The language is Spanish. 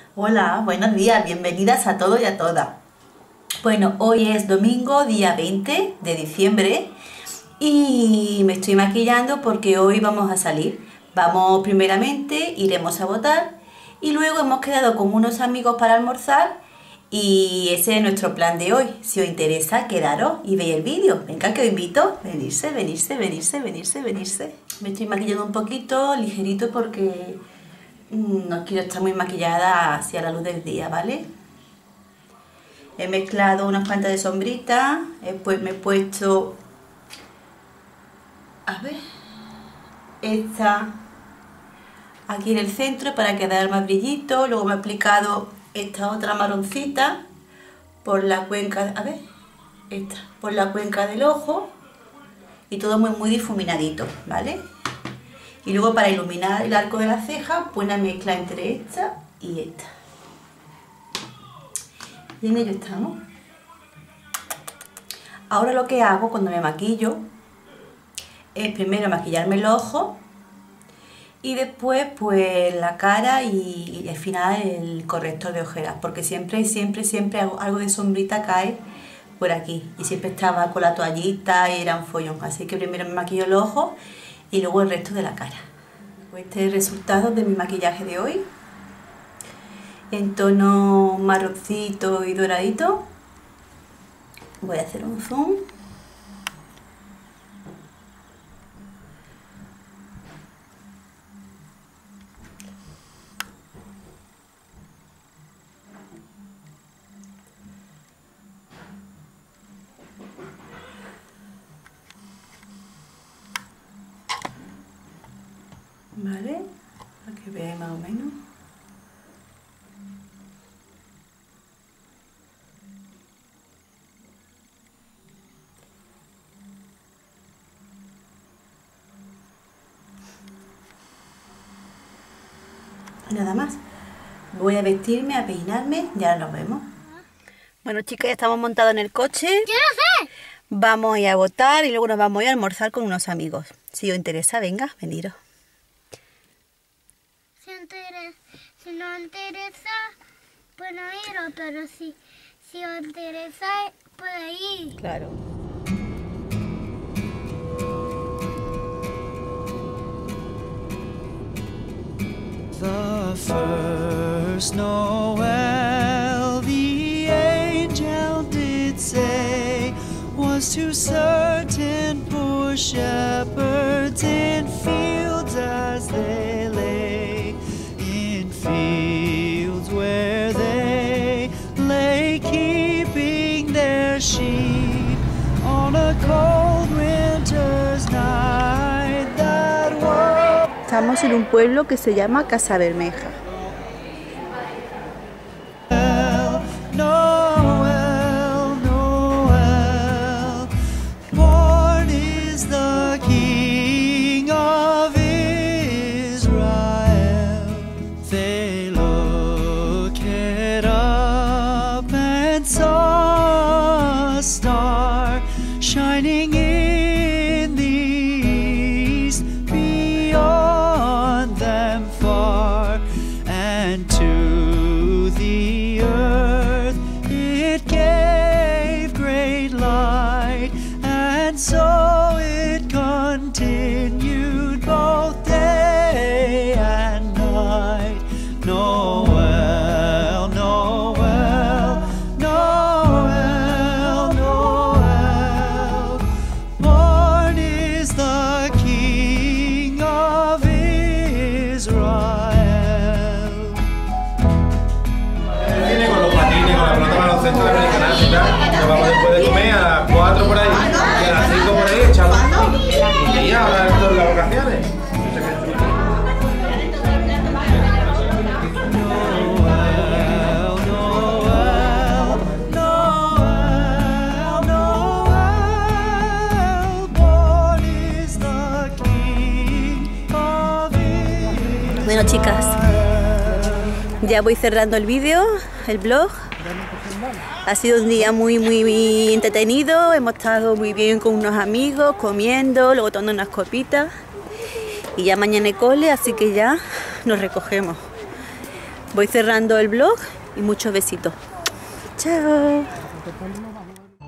Hola, buenos días, bienvenidas a todos y a todas. Bueno, hoy es domingo, día 20 de diciembre y me estoy maquillando porque hoy vamos a salir. Vamos primeramente, iremos a votar y luego hemos quedado con unos amigos para almorzar y ese es nuestro plan de hoy. Si os interesa, quedaros y veis el vídeo. Venga, que os invito. Venirse. Me estoy maquillando un poquito, ligerito porque no quiero estar muy maquillada hacia la luz del día, ¿vale? He mezclado unas cuantas de sombrita, después me he puesto, a ver, esta aquí en el centro para que dé más brillito. Luego me he aplicado esta otra marroncita por la cuenca, a ver, esta, por la cuenca del ojo y todo muy difuminadito, ¿vale? Y luego para iluminar el arco de la ceja, pues una mezcla entre esta y esta. Y en ello estamos. Ahora lo que hago cuando me maquillo es primero maquillarme los ojos y después pues la cara y al final el corrector de ojeras, porque siempre algo de sombrita cae por aquí y siempre estaba con la toallita y era un follón. Así que primero me maquillo los ojos y luego el resto de la cara. Pues este es el resultado de mi maquillaje de hoy, en tono marroncito y doradito. Voy a hacer un zoom. Vale, para que veáis más o menos. Nada más. Voy a vestirme, a peinarme y ahora nos vemos. Bueno, chicas, ya estamos montados en el coche. ¡Yo no sé! Vamos a ir a votar y luego nos vamos a ir a almorzar con unos amigos. Si os interesa, venga, veniros. Si no interesa, pues no ir, pero si os interesa, puede ir. Claro. The first Noel, the angel did say, was to certain poor shepherds in fields as they lay, in fields where they lay keeping their sheep on a cold winter's night that was. Estamos en un pueblo que se llama Casabermeja. Noel, Noel, born is the King of Israel. They looked up and saw a star shining in the east beyond them far, and to the earth it gave great light, and so it continued both day and night. Noel, Noel, Noel, Noel, born is the King of Israel. Viene con los patines, con la pelota para los centros de americanas y tal. Nos vamos después de comer a las 4 por ahí y a las 5 por ahí echamos. Y ahora esto en las vacaciones. Noel, Noel, Noel, Noel, born is the King of Israel. Bueno, chicas, ya voy cerrando el vídeo, el vlog. Ha sido un día muy entretenido, hemos estado muy bien con unos amigos, comiendo, luego tomando unas copitas. Y ya mañana hay cole, así que ya nos recogemos. Voy cerrando el vlog y muchos besitos. Chao.